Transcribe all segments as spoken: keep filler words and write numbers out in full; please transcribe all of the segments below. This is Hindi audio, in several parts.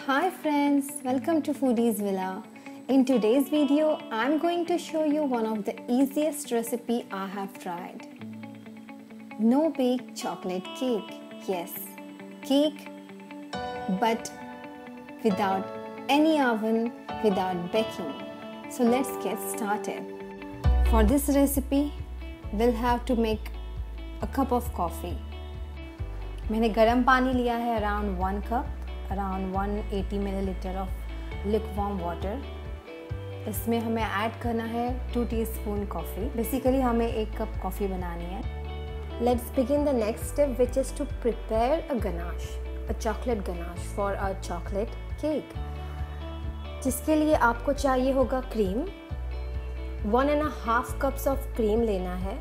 Hi friends, welcome to Foodies Villa. In today's video, I'm going to show you one of the easiest recipe I have tried. No bake chocolate cake. Yes, cake but without any oven, without baking. So let's get started. For this recipe, we'll have to make a cup of coffee. मैंने गर्म पानी लिया है around one cup, around one eighty millilitre of lukewarm water. इसमें हमें ऐड करना है टू टीस्पून कॉफ़ी. बेसिकली हमें एक कप कॉफ़ी बनानी है. Let's begin the next step which is to prepare a ganache, a chocolate ganache for a chocolate cake, जिसके लिए आपको चाहिए होगा cream. One and half cups of cream लेना है.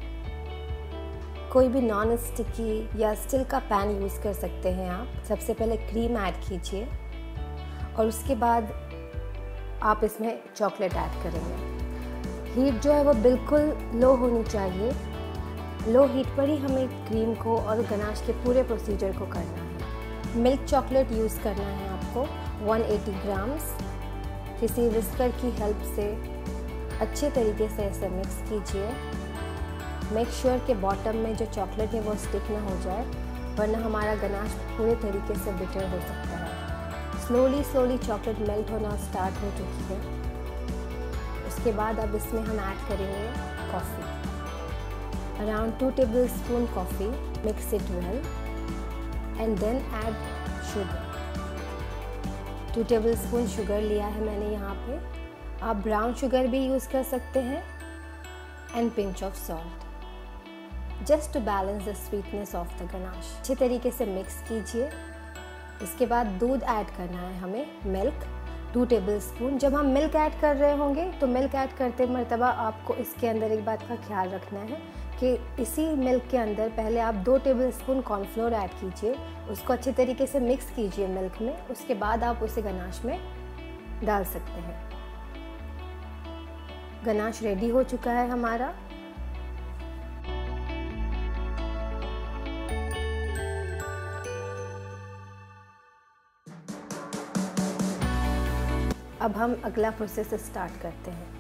कोई भी नॉन स्टिकी या स्टील का पैन यूज़ कर सकते हैं आप. सबसे पहले क्रीम ऐड कीजिए और उसके बाद आप इसमें चॉकलेट ऐड करेंगे. हीट जो है वो बिल्कुल लो होनी चाहिए. लो हीट पर ही हमें क्रीम को और गनाश के पूरे प्रोसीजर को करना है. मिल्क चॉकलेट यूज़ करना है आपको वन एटी ग्राम्स. किसी विस्कर की हेल्प से अच्छे तरीके से इसे मिक्स कीजिए. मेक श्योर के बॉटम में जो चॉकलेट है वो स्टिक ना हो जाए, वरना हमारा गनाश पूरे तरीके से बिटर हो सकता है. स्लोली स्लोली चॉकलेट मेल्ट होना स्टार्ट हो चुकी है. उसके बाद अब इसमें हम ऐड करेंगे coffee. Around two tablespoon coffee. Mix it well and then add sugar. Two tablespoon sugar लिया है मैंने यहाँ पे. आप ब्राउन शुगर भी यूज़ कर सकते हैं. And pinch of salt just to balance the sweetness of the ganache. अच्छे तरीके से मिक्स कीजिए. इसके बाद दूध ऐड करना है हमें, मिल्क टू टेबल स्पून. जब हम मिल्क ऐड कर रहे होंगे तो मिल्क ऐड करते मरतबा आपको इसके अंदर एक बात का ख्याल रखना है कि इसी मिल्क के अंदर पहले आप दो टेबल स्पून कॉर्नफ्लोर ऐड कीजिए. उसको अच्छे तरीके से मिक्स कीजिए मिल्क में. उसके बाद आप उसे गनाश में डाल सकते हैं. गनाश रेडी हो चुका है हमारा. अब हम अगला प्रोसेस स्टार्ट करते हैं.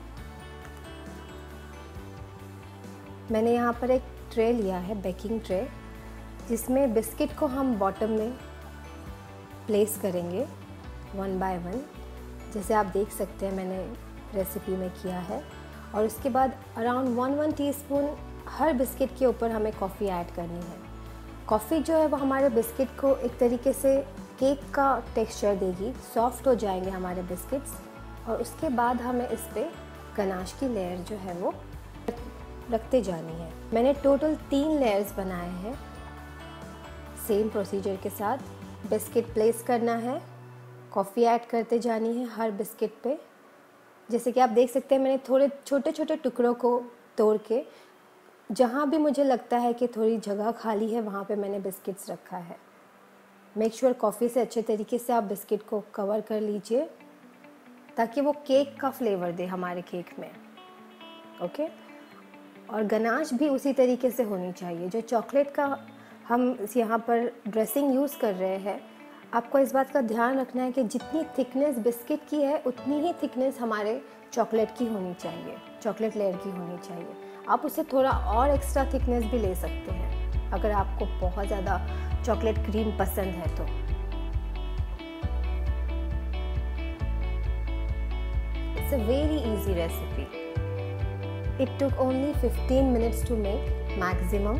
मैंने यहाँ पर एक ट्रे लिया है, बेकिंग ट्रे, जिसमें बिस्किट को हम बॉटम में प्लेस करेंगे वन बाय वन. जैसे आप देख सकते हैं मैंने रेसिपी में किया है. और उसके बाद अराउंड वन वन टीस्पून हर बिस्किट के ऊपर हमें कॉफ़ी ऐड करनी है. कॉफ़ी जो है वो हमारे बिस्किट को एक तरीके से केक का टेक्सचर देगी. सॉफ्ट हो जाएंगे हमारे बिस्किट्स. और उसके बाद हमें इस पर गनाश की लेयर जो है वो रखते जानी है. मैंने टोटल तीन लेयर्स बनाए हैं सेम प्रोसीजर के साथ. बिस्किट प्लेस करना है, कॉफ़ी ऐड करते जानी है हर बिस्किट पे. जैसे कि आप देख सकते हैं मैंने थोड़े छोटे छोटे टुकड़ों को तोड़ के जहाँ भी मुझे लगता है कि थोड़ी जगह खाली है वहाँ पे मैंने बिस्किट्स रखा है. मेक श्योर कॉफ़ी से अच्छे तरीके से आप बिस्किट को कवर कर लीजिए ताकि वो केक का फ्लेवर दे हमारे केक में. ओके. और गनाश भी उसी तरीके से होनी चाहिए. जो चॉकलेट का हम यहाँ पर ड्रेसिंग यूज़ कर रहे हैं, आपको इस बात का ध्यान रखना है कि जितनी थिकनेस बिस्किट की है उतनी ही थिकनेस हमारे चॉकलेट की होनी चाहिए, चॉकलेट लेयर की होनी चाहिए. आप उसे थोड़ा और एक्स्ट्रा थिकनेस भी ले सकते हैं अगर आपको बहुत ज़्यादा चॉकलेट क्रीम पसंद है तो. It's a very easy recipe. It took only fifteen minutes to make maximum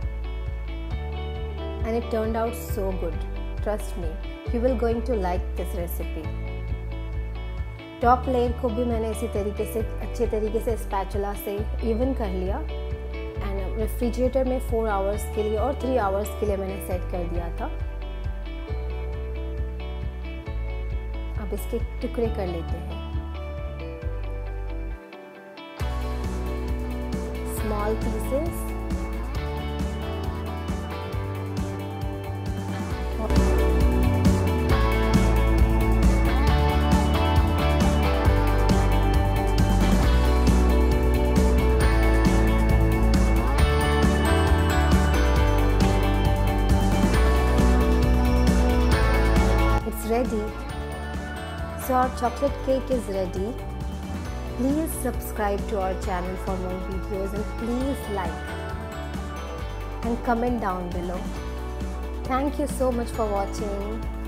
and it turned out so good. Trust me, you will going to like this recipe. Top layer को भी मैंने इसी तरीके से अच्छे तरीके से स्पैचुला से इवन कर लिया. एंड रेफ्रिजरेटर में फोर आवर्स के लिए और थ्री आवर्स के लिए मैंने सेट कर दिया था. अब इसके टुकड़े कर लेते हैं. Small pieces. ready. So our chocolate cake is ready. Please subscribe to our channel for more videos and please like and comment down below. Thank you so much for watching.